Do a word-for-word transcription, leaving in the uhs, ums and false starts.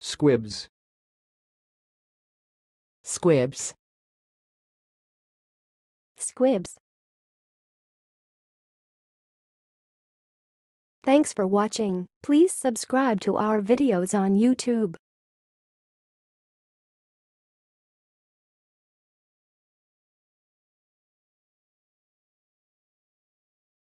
Squibs. Squibs. Squibs. Thanks for watching. Please subscribe to our videos on YouTube.